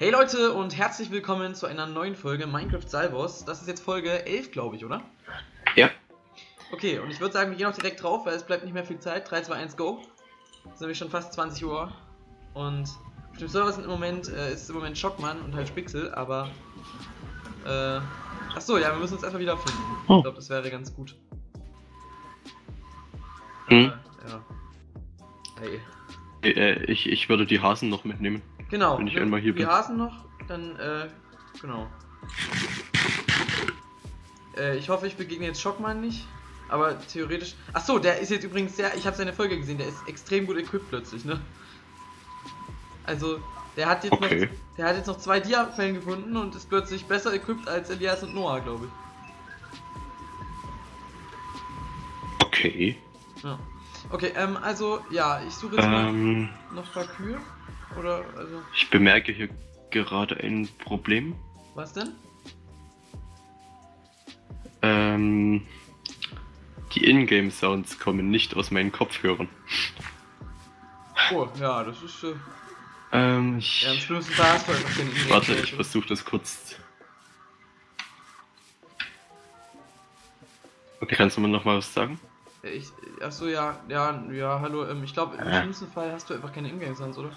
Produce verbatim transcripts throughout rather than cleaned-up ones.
Hey Leute und herzlich willkommen zu einer neuen Folge Minecraft Salvos. Das ist jetzt Folge elf, glaube ich, oder? Ja. Okay, und ich würde sagen, wir gehen auch direkt drauf, weil es bleibt nicht mehr viel Zeit. drei, zwei, eins, go. Es ist nämlich schon fast zwanzig Uhr. Und auf dem Server sind im Moment, äh, ist im Moment Schockmann und halt Spixel, aber... Äh, achso, ja, wir müssen uns erstmal wiederfinden. Oh. Ich glaube, das wäre ganz gut. Hm. Äh, ja. Hey. Äh, ich, ich würde die Hasen noch mitnehmen. Genau, wenn ich ne, einmal hier die bin. Hasen noch, dann, äh, genau. Äh, ich hoffe, ich begegne jetzt Schockmann nicht, aber theoretisch... Achso, der ist jetzt übrigens sehr... Ich habe seine Folge gesehen, der ist extrem gut equipped plötzlich, ne? Also, der hat jetzt Okay. noch... Der hat jetzt noch zwei Dia-Fällen gefunden und ist plötzlich besser equipped als Elias und Noah, glaube ich. Okay. Ja. Okay, ähm, also, ja, ich suche jetzt Ähm, mal noch ein paar Kühe. Oder, also... ich bemerke hier gerade ein Problem. Was denn? Ähm, die Ingame-Sounds kommen nicht aus meinen Kopfhörern. Oh, ja, das ist... Äh, Ähm, ich... ja, im schlimmsten Fall hast du einfach keine Ingame-Sounds, Warte, ich oder? versuche das kurz... Okay, kannst du mir noch mal was sagen? Ich, achso, ja, ja, ja, hallo, ähm, ich glaube, im Äh. schlimmsten Fall hast du einfach keine Ingame-Sounds, oder?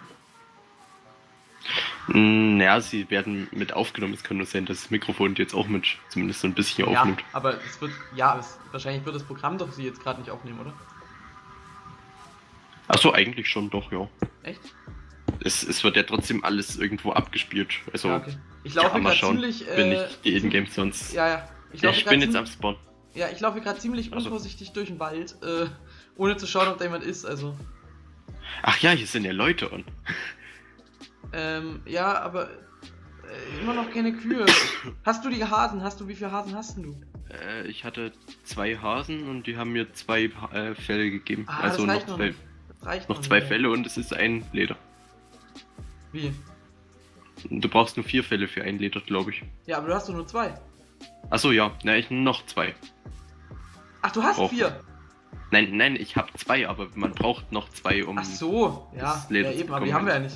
Naja, sie werden mit aufgenommen. Es kann nur sein, dass das Mikrofon die jetzt auch mit zumindest so ein bisschen Ja, aufnimmt. aber es wird, ja, es, wahrscheinlich wird das Programm doch sie jetzt gerade nicht aufnehmen, oder? Achso, eigentlich schon doch, ja. Echt? Es, es wird ja trotzdem alles irgendwo abgespielt. Also, Ja, okay. Ich laufe ja, mal gerade schauen, ziemlich, äh, wenn ich die Ingame sonst. ja, ja, ich Ja, laufe ich grad bin jetzt ziem- am Spawn. ja, ich laufe gerade ziemlich Also- unvorsichtig durch den Wald, äh, ohne zu schauen, ob da jemand ist, also, Ach ja, hier sind ja Leute und. ähm, ja, aber, äh, immer noch keine Kühe. Hast du die Hasen? Hast du, wie viele Hasen hast denn du? Äh, ich hatte zwei Hasen und die haben mir zwei äh, Felle gegeben. Ah, also das noch reicht noch zwei, nicht. Das reicht noch noch zwei nicht. Felle und es ist ein Leder. Wie? Du brauchst nur vier Felle für ein Leder, glaube ich. Ja, aber du hast doch nur zwei. Achso, ja, na, ich noch zwei. Ach, du hast Brauch- vier. Nein, nein, ich habe zwei, aber man braucht noch zwei, um. Ach so, ja, das Leder ja zu eben, aber die bekommen. haben wir ja nicht.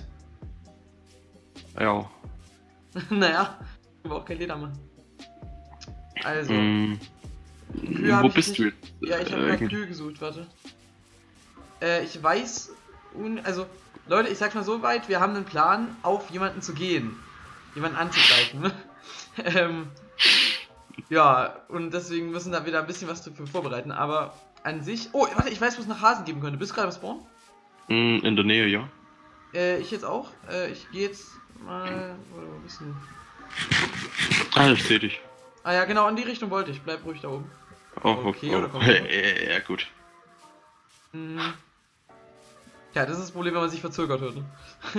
Ja. Naja, wir brauchen kein Leder machen. Also, Mm, Kühe hab wo ich bist nicht- du jetzt? ja, ich habe Äh, gerade irgend- Kühe gesucht, warte. Äh, ich weiß, un also, Leute, ich sag's mal so weit, wir haben einen Plan, auf jemanden zu gehen. Jemanden anzugreifen. ähm, ja, und deswegen müssen da wieder ein bisschen was dafür vorbereiten, aber an sich... Oh, warte, ich weiß, wo es nach Hasen geben könnte. Bist du gerade am Spawn? Mm, in der Nähe, ja. Äh, ich jetzt auch. Äh, ich gehe jetzt mal... Wo bist du? Ah, ich sehe dich. Ah ja, genau, in die Richtung wollte ich. Bleib ruhig da oben. Oh, Okay, okay. oder Oh. kommt jemand? Ja, ja, gut. Hm. Ja, das ist das Problem, wenn man sich verzögert hört, ne?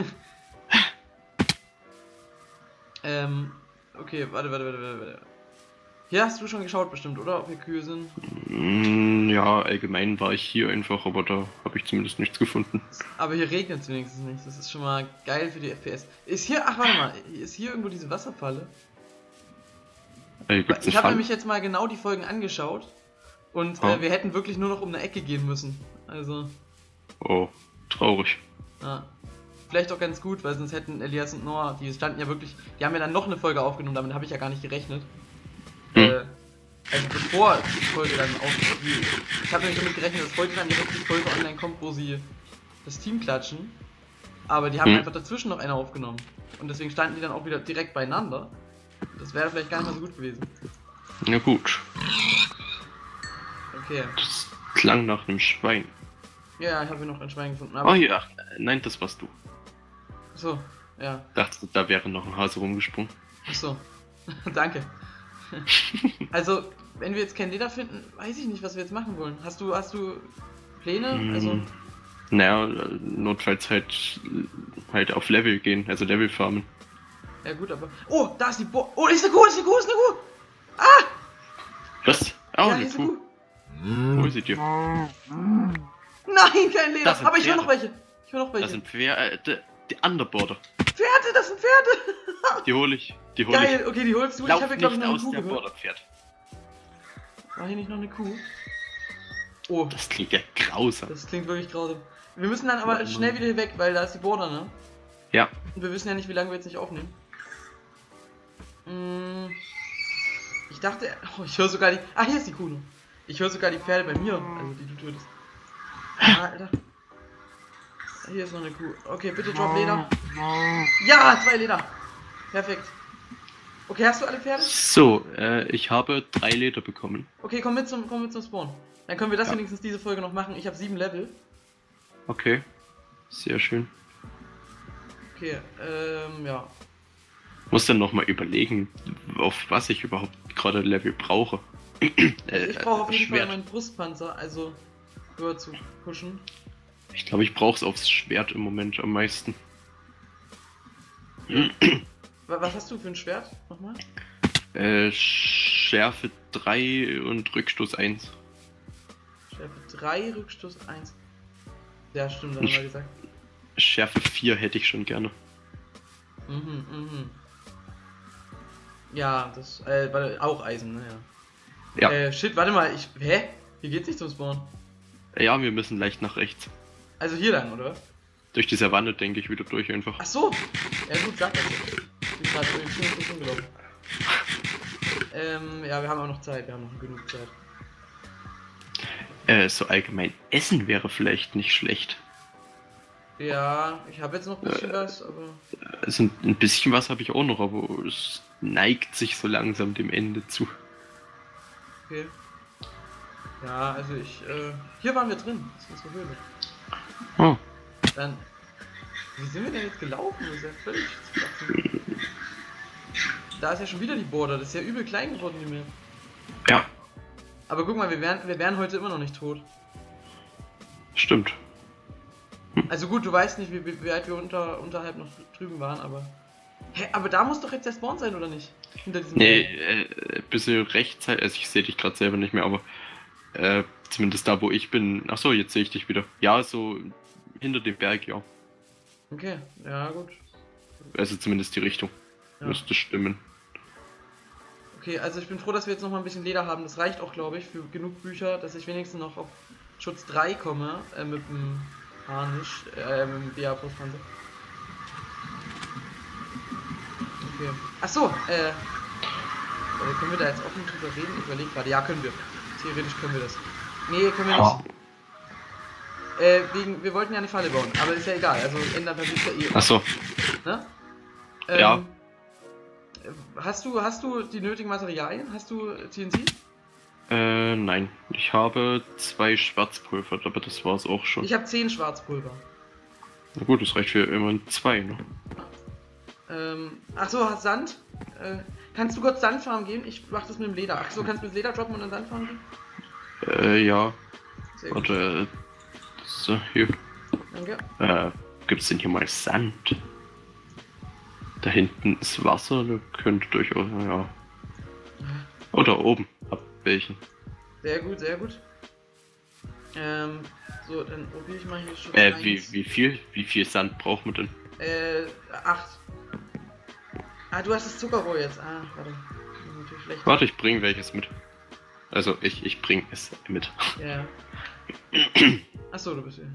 ähm, okay, warte, warte, warte, warte, warte. Hier hast du schon geschaut bestimmt, oder? Ob hier Kühe sind? Mm, ja, allgemein war ich hier einfach, aber da habe ich zumindest nichts gefunden. Aber hier regnet es wenigstens nicht. Das ist schon mal geil für die F P S. Ist hier, ach warte mal, ist hier irgendwo diese Wasserfalle? Äh, gibt's Ich einen habe Fall? nämlich jetzt mal genau die Folgen angeschaut. Und Oh. äh, wir hätten wirklich nur noch um eine Ecke gehen müssen. Also, Oh, traurig. ja. Vielleicht auch ganz gut, weil sonst hätten Elias und Noah, die standen ja wirklich, die haben ja dann noch eine Folge aufgenommen, damit habe ich ja gar nicht gerechnet. Hm. Äh, also bevor die Folge dann auf die, ich habe nämlich damit gerechnet, dass heute dann direkt die Folge online kommt, wo sie das Team klatschen. Aber die haben Hm. einfach dazwischen noch eine aufgenommen. Und deswegen standen die dann auch wieder direkt beieinander. Das wäre vielleicht gar nicht mal so gut gewesen. Na gut. Okay. Das klang nach einem Schwein. Ja, ich habe hier noch ein Schwein gefunden. Oh Aber ja, ach, nein, das warst du. so, ja. Dachte, da wäre noch ein Hase rumgesprungen. Achso. Danke. Also, wenn wir jetzt kein Leder finden, weiß ich nicht, was wir jetzt machen wollen. Hast du, hast du Pläne? Mm, Also, Naja, notfalls halt, halt auf Level gehen, also Level farmen. ja gut, aber... Oh, da ist die Bo... Oh, ist eine Kuh, ist eine Kuh, ist eine Kuh! Ah! Was? Oh, Ja, eine hier ist eine Kuh. Kuh. Wo ist sie dir? Nein, kein Leder! Das sind Aber ich will Pferde. noch welche. Ich will noch Das welche. sind Pferde, äh, die, die Underborder. Pferde, das sind Pferde! Die hole ich, die hole ich. Geil, okay, die holst du. Ich Lauf habe hier, glaube ich, nicht noch eine aus Kuh der gehört. Borderpferd. War hier nicht noch eine Kuh? Oh, Das klingt ja grausam. das klingt wirklich grausam. Wir müssen dann aber Mann. schnell wieder hier weg, weil da ist die Border, ne? Ja. Und wir wissen ja nicht, wie lange wir jetzt nicht aufnehmen. Hm, ich dachte, oh, ich höre sogar die. Ah, hier ist die Kuh. Ich höre sogar die Pferde bei mir, also die du tötest. Ah, Alter. Hier ist noch eine Kuh. Okay, bitte drop Leder. Ja, zwei Leder. Perfekt. Okay, hast du alle Pferde? So, äh, ich habe drei Leder bekommen. Okay, komm mit zum, komm mit zum Spawn. Dann können wir das Ja. wenigstens diese Folge noch machen. Ich habe sieben Level. Okay. Sehr schön. Okay, ähm, ja. Muss dann nochmal überlegen, auf was ich überhaupt gerade Level brauche. Also ich brauche auf jeden Schwert. Fall meinen Brustpanzer, also höher zu pushen. Ich glaube, ich brauche es aufs Schwert im Moment am meisten. Wa- Was hast du für ein Schwert? Nochmal? Äh, Schärfe drei und Rückstoß eins. Schärfe drei, Rückstoß eins. Ja, stimmt, haben wir gesagt. Schärfe vier hätte ich schon gerne. Mhm, mhm. Ja, das, äh, weil auch Eisen, ne, ja. Ja. Äh, shit, warte mal, ich, hä? Hier geht's nicht zum Spawn. Ja, wir müssen leicht nach rechts. Also hier lang, oder was? Durch die Savanne denke ich wieder durch einfach. Ach so! Ja gut, sag das. Ich bin gerade in die Richtung gelaufen. Ähm, ja, wir haben auch noch Zeit, wir haben noch genug Zeit. Äh, so allgemein Essen wäre vielleicht nicht schlecht. Ja, ich habe jetzt noch ein bisschen was, aber... Also ein- ein bisschen was habe ich auch noch, aber es neigt sich so langsam dem Ende zu. Okay. Ja, also ich, äh... Hier waren wir drin, das ist unsere Höhle. Oh. Dann... Wie sind wir denn jetzt gelaufen? Das ist ja völlig... schwachsinnig. Da ist ja schon wieder die Border, das ist ja übel klein geworden, die Map. Ja, Aber guck mal, wir wären, wir wären heute immer noch nicht tot. stimmt. Also gut, du weißt nicht, wie, wie, wie weit wir unter, unterhalb noch drüben waren, aber... Hä, aber da muss doch jetzt der Spawn sein, oder nicht? Hinter diesem... Nee, äh, bisschen rechtzeitig, also ich sehe dich gerade selber nicht mehr, aber äh, zumindest da, wo ich bin. Ach so, jetzt sehe ich dich wieder. Ja, so hinter dem Berg, ja. Okay, ja gut. Also zumindest die Richtung. Ja. Müsste stimmen. Okay, also ich bin froh, dass wir jetzt noch mal ein bisschen Leder haben. Das reicht auch, glaube ich, für genug Bücher, dass ich wenigstens noch auf Schutz drei komme, äh, mit dem Harnisch, äh, mit dem B A-Brustpanzer. Okay. Achso, äh, äh, können wir da jetzt offen drüber reden? Ich überlege gerade. Ja, können wir. Theoretisch können wir das. Nee, können wir nicht. Äh, wegen, wir wollten ja eine Falle bauen, aber ist ja egal, also ändern passiert ja eh. Ach so. Ne? Ja. Ähm, Hast du, hast du die nötigen Materialien? Hast du T N T? Äh, nein. Ich habe zwei Schwarzpulver, aber das war's auch schon. Ich habe zehn Schwarzpulver. Na gut, das reicht für immerhin zwei, ne? Ähm, achso, hast Sand? Äh, kannst du kurz Sandfarm gehen? Ich mach das mit dem Leder. Achso, kannst du mit Leder droppen und dann Sandfarm gehen? Äh, ja. Sehr gut. Warte, äh, so, hier. Danke. Äh, gibt's denn hier mal Sand? Da hinten ist Wasser, da könnte durchaus, ja. Oder oben, ab welchen. Sehr gut, sehr gut. Ähm, so, dann probiere ich mal hier schon. Äh, wie, wie viel, wie viel Sand braucht man denn? Äh, acht. Ah, du hast das Zuckerrohr jetzt. Ah, warte. Das ist natürlich schlecht. Warte, ich bring welches mit. Also, ich, ich bring es mit. Ja. Achso, du bist hier.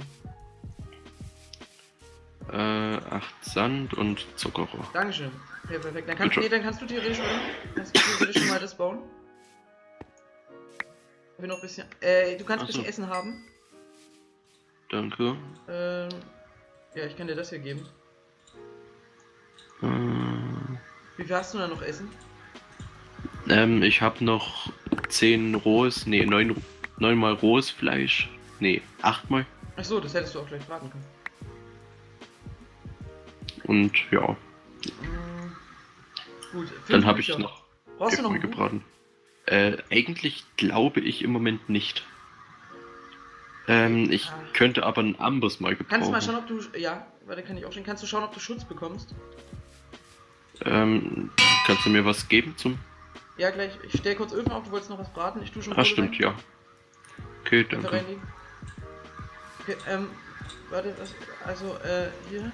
Äh, acht Sand und Zuckerrohr. Dankeschön. Okay, perfekt. Dann kannst, Bitte. nee, dann kannst du theoretisch schon, kannst du theoretisch schon mal das bauen. Ich will noch ein bisschen. Äh, du kannst ein Ach so. bisschen Essen haben. Danke. Ähm, ja, ich kann dir das hier geben. Äh, Wie viel hast du da noch Essen? ähm, ich habe noch zehn rohes, nee, neun, neunmal rohes Fleisch. Nee, achtmal. Achso, das hättest du auch gleich fragen können. Und ja, Mm, gut. fünf dann habe ich Bücher. noch Brauchst du noch Äpfel ein Buch? gebraten. Äh, eigentlich glaube ich im Moment nicht. Ähm, ich Ah. könnte aber einen Amboss mal gebrauchen. Kannst du mal schauen, ob du. Ja, warte, kann ich auch schon. Kannst du schauen, ob du Schutz bekommst? Ähm, kannst du mir was geben zum... Ja, gleich. Ich stell kurz Öfen auf, du wolltest noch was braten. Ich tue schon Ah, stimmt, ja. Okay, Einfach danke. reinlegen. Okay, ähm, warte, was, also, äh, hier.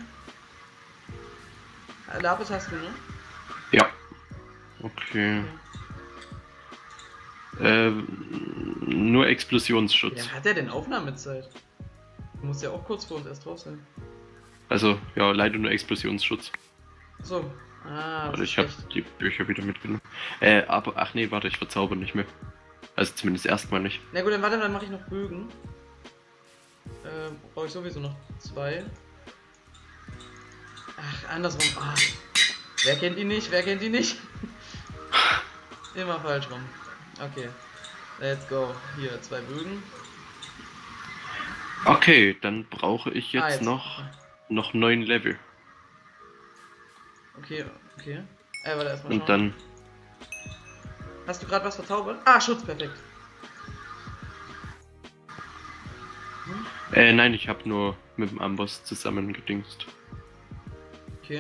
Äh, Lapis hast du, ne? Ja. Okay. Äh, nur Explosionsschutz. Ja, hat der denn Aufnahmezeit? Du musst ja auch kurz vor uns erst drauf sein. Also, ja, leider nur Explosionsschutz. So. Ah, Also ich habe die Bücher wieder mitgenommen. Äh, aber, ach nee, warte, ich verzauber nicht mehr. Also zumindest erstmal nicht. Na gut, dann warte, dann mache ich noch Bögen. Äh, brauche ich sowieso noch zwei. Ach, andersrum. Ah. Wer kennt ihn nicht? Wer kennt ihn nicht? Immer falsch rum. Okay. Let's go. Hier, zwei Bögen. Okay, dann brauche ich jetzt, Ah, jetzt. noch noch neun Level. Okay, okay. Äh, warte, erstmal Und schauen. dann. Hast du gerade was verzaubert? Ah, Schutz, perfekt. Hm? Äh, nein, ich habe nur mit dem Amboss zusammen gedingst. Okay.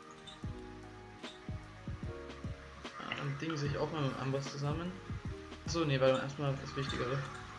Ah, dann ding sich auch mal mit dem Amboss zusammen. Achso, nee, weil erstmal das Wichtigere.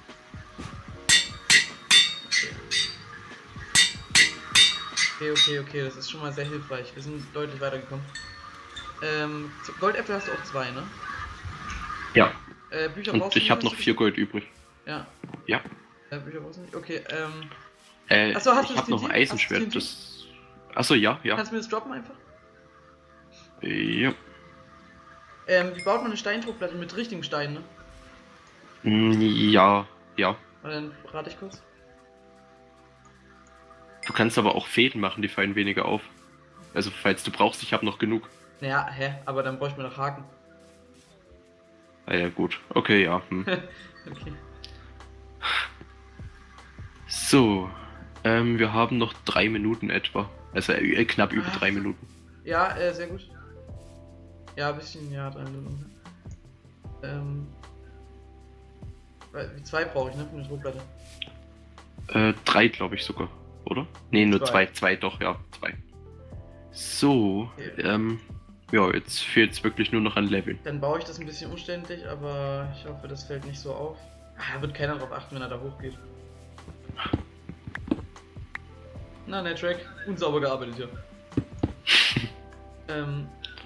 Okay, okay, okay, das ist schon mal sehr hilfreich. Wir sind deutlich weitergekommen. Ähm, Goldäpfel hast du auch zwei, ne? Ja. Äh, Bücher Und ich habe noch vier Gold übrig. Ja. Ja. Äh, Bücher brauchst du nicht? Okay, ähm. Äh, Achso, hast ich du habe noch ein Eisenschwert, das. Achso, ja, ja. Kannst du mir das droppen einfach? Ja. Ähm, wie baut man eine Steindruckplatte mit richtigen Steinen, ne? Mm, ja, ja. Dann rate ich kurz. Du kannst aber auch Fäden machen, die fallen weniger auf. Also falls du brauchst, ich habe noch genug. Naja, hä? Aber dann bräuchte man noch Haken. Ah ja, gut. Okay, ja. Hm. Okay. So. Ähm, wir haben noch drei Minuten etwa. Also äh, knapp über Ah. drei Minuten. Ja, äh, sehr gut. Ja, ein bisschen, ja, drei Minuten. Ähm. weil- Zwei brauche ich, ne? Für eine Druckplatte. Äh, drei glaube ich sogar, oder? Nee, nur Zwei. zwei. Zwei, doch, ja. Zwei. So, Okay. ähm. Ja, jetzt fehlt es wirklich nur noch an Leveln. Dann baue ich das ein bisschen umständlich, aber ich hoffe, das fällt nicht so auf. Ah, da wird keiner drauf achten, wenn er da hochgeht. Na, der Track, unsauber gearbeitet hier. ähm.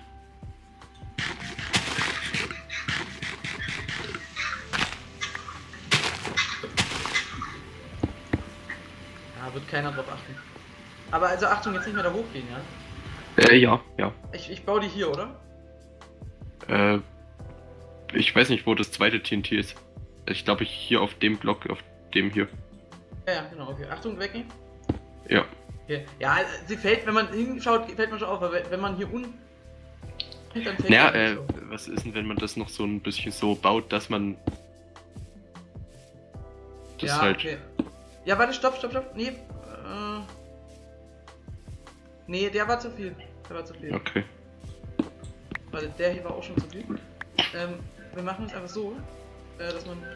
Ja, wird keiner drauf achten. Aber also Achtung, jetzt nicht mehr da hochgehen, ja? Äh, ja, ja. Ich, ich baue die hier, oder? Äh, ich weiß nicht, wo das zweite T N T ist. Ich glaube, ich hier auf dem Block, auf dem hier. Ja, ja, genau, okay. Achtung, weggehen. Ja. Okay. Ja, sie fällt, wenn man hinschaut, fällt man schon auf, aber wenn man hier unten. Dann fällt Naja, man äh, nicht auf. was ist denn, wenn man das noch so ein bisschen so baut, dass man. Das Ja, halt. okay. Ja, warte, stopp, stopp, stopp. Nee. Äh, nee, der war zu viel. Der war zu viel. Okay. Warte, der hier war auch schon zu viel. Ähm, wir machen es einfach so, äh, dass man.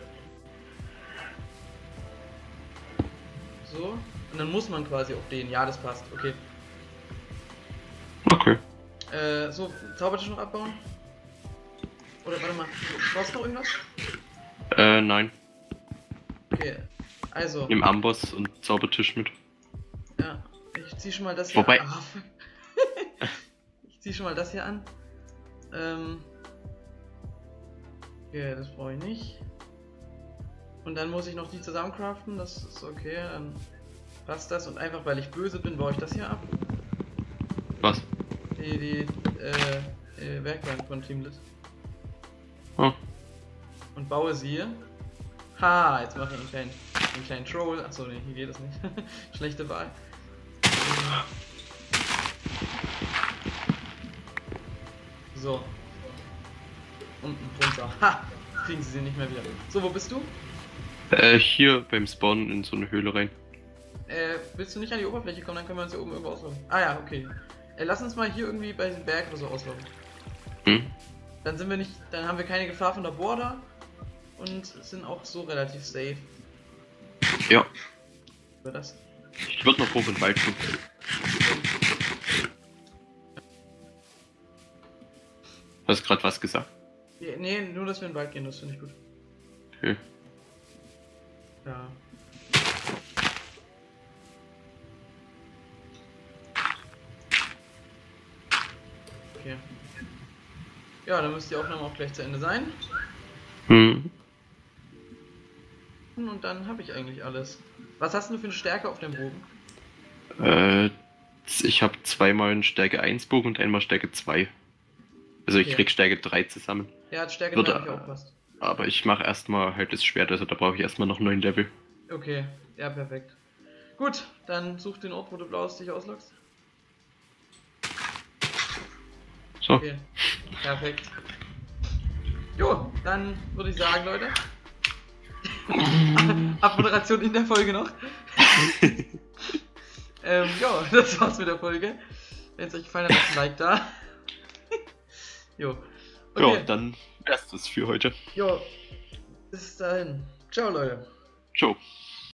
So. Und dann muss man quasi auf den. Ja, das passt. Okay. Okay. Äh, so, Zaubertisch noch abbauen? Oder warte mal, brauchst du noch irgendwas? Äh, nein. Okay, also. Nimm Amboss und Zaubertisch mit. Ja, ich zieh schon mal das hier Wobei- an. Ah, fuck. Ich zieh schon mal das hier an. Ähm. Okay, das brauche ich nicht. Und dann muss ich noch die zusammencraften, das ist okay, dann passt das. Und einfach weil ich böse bin, baue ich das hier ab. Was? Die, die, äh, die Werkbank von Teamlit. Oh. Und baue sie hier. Ha, jetzt mache ich einen kleinen, einen kleinen Troll. Achso, nee, hier geht das nicht. Schlechte Wahl. So. Unten drunter. Ha! Kriegen sie sie nicht mehr wieder. So, wo bist du? Äh, hier beim Spawnen in so eine Höhle rein. Äh, willst du nicht an die Oberfläche kommen, dann können wir uns hier oben irgendwo auslaufen. Ah ja, okay. Äh, lass uns mal hier irgendwie bei diesem Berg oder so auslaufen. Hm? Dann sind wir nicht, dann haben wir keine Gefahr von der Border und sind auch so relativ safe. Ja. Über das. Ich würde noch hoch in den Wald gehen. Hast gerade was gesagt? Nee, nee, nur dass wir in den Wald gehen, das finde ich gut. Okay. Ja. Okay. Ja, dann müsste die Aufnahme auch gleich zu Ende sein. Hm. Und dann habe ich eigentlich alles. Was hast du für eine Stärke auf dem Bogen? Äh, Ich habe zweimal einen Stärke eins Bogen und einmal Stärke zwei. Also ich Okay. krieg Stärke drei zusammen. Ja, Stärke Würde, drei habe ich auch fast. Aber ich mache erstmal halt das Schwert, also da brauche ich erstmal noch neun Level. Okay, ja, perfekt. Gut, dann such den Ort, wo du blaues dich ausloggst. So. Okay, perfekt. Jo, dann würde ich sagen, Leute. Abmoderation in der Folge noch. ähm, ja, das war's mit der Folge. Wenn es euch gefallen hat, lasst ein Like da. Jo. Okay. Ja, dann wär's das für heute. Jo. Bis dahin. Ciao, Leute. Ciao.